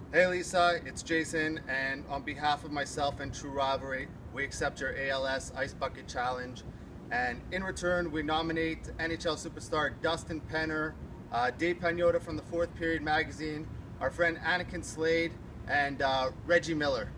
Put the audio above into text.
Hey Lisa, it's Jason, and on behalf of myself and True Rivalry, we accept your ALS Ice Bucket Challenge, and in return we nominate NHL superstar Dustin, Dave Pagnotta from the Fourth Period magazine, our friend Annakin and Reggie Miller.